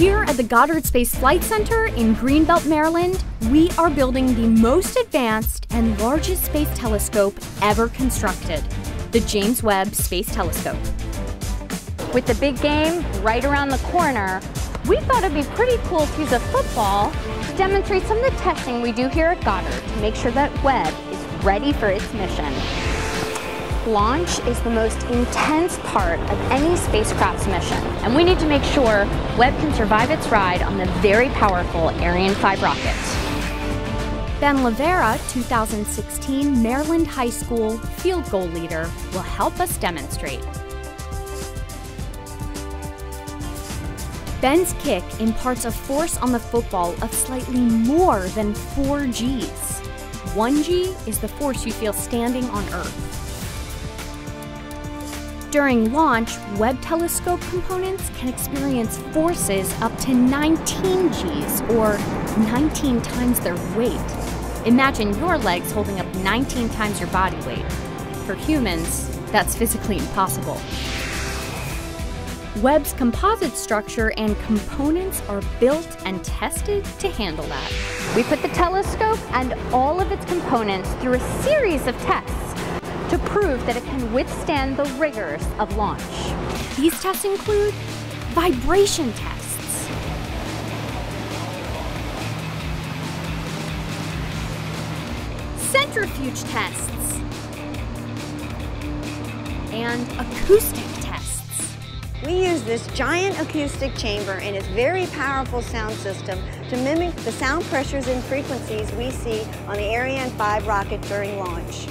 Here at the Goddard Space Flight Center in Greenbelt, Maryland, we are building the most advanced and largest space telescope ever constructed, the James Webb Space Telescope. With the big game right around the corner, we thought it'd be pretty cool to use a football to demonstrate some of the testing we do here at Goddard to make sure that Webb is ready for its mission. Launch is the most intense part of any spacecraft's mission, and we need to make sure Webb can survive its ride on the very powerful Ariane 5 rocket. Ben Lavera, 2016 Maryland High School field goal leader, will help us demonstrate. Ben's kick imparts a force on the football of slightly more than 4 Gs. 1 G is the force you feel standing on Earth. During launch, Webb telescope components can experience forces up to 19 Gs, or 19 times their weight. Imagine your legs holding up 19 times your body weight. For humans, that's physically impossible. Webb's composite structure and components are built and tested to handle that. We put the telescope and all of its components through a series of tests to prove that it can withstand the rigors of launch. These tests include vibration tests, centrifuge tests, and acoustic tests. We use this giant acoustic chamber and its very powerful sound system to mimic the sound pressures and frequencies we see on the Ariane 5 rocket during launch.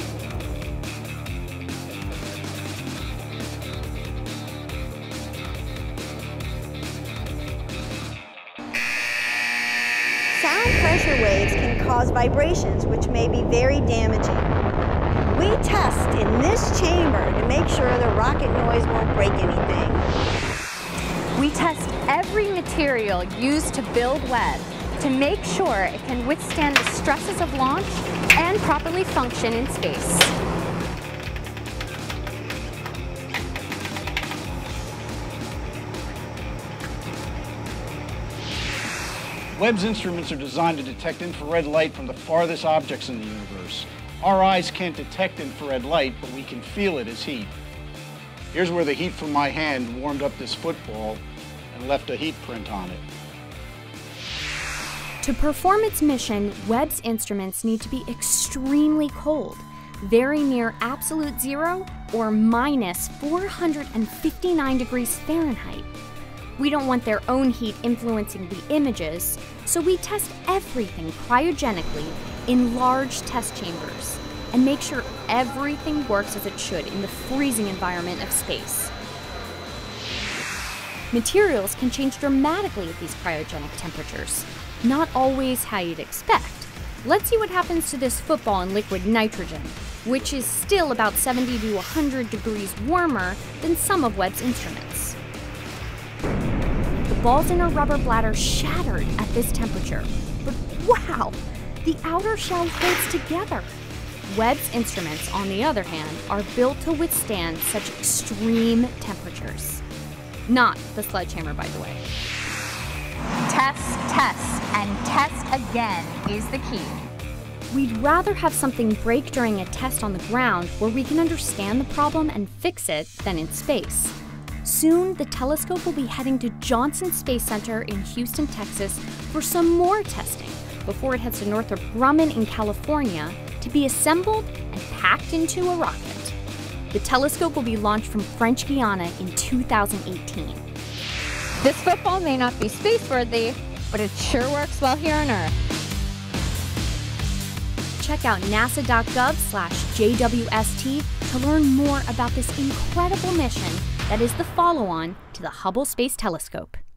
Sound pressure waves can cause vibrations, which may be very damaging. We test in this chamber to make sure the rocket noise won't break anything. We test every material used to build Webb to make sure it can withstand the stresses of launch and properly function in space. Webb's instruments are designed to detect infrared light from the farthest objects in the universe. Our eyes can't detect infrared light, but we can feel it as heat. Here's where the heat from my hand warmed up this football and left a heat print on it. To perform its mission, Webb's instruments need to be extremely cold, very near absolute zero or minus 459 degrees Fahrenheit. We don't want their own heat influencing the images, so we test everything cryogenically in large test chambers and make sure everything works as it should in the freezing environment of space. Materials can change dramatically at these cryogenic temperatures, not always how you'd expect. Let's see what happens to this football in liquid nitrogen, which is still about 70 to 100 degrees warmer than some of Webb's instruments. The balls in our rubber bladder shattered at this temperature, but wow, the outer shell holds together. Webb's instruments, on the other hand, are built to withstand such extreme temperatures. Not the sledgehammer, by the way. Test, test, and test again is the key. We'd rather have something break during a test on the ground where we can understand the problem and fix it than in space. Soon, the telescope will be heading to Johnson Space Center in Houston, Texas for some more testing before it heads to Northrop Grumman in California to be assembled and packed into a rocket. The telescope will be launched from French Guiana in 2018. This football may not be space-worthy, but it sure works well here on Earth. Check out nasa.gov/JWST to learn more about this incredible mission that is the follow-on to the Hubble Space Telescope.